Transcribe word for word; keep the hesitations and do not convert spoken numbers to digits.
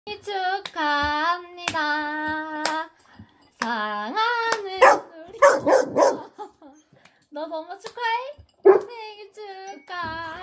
생일 축하합니다. 사랑하는 우리 너 너무 축하해? 생일 축하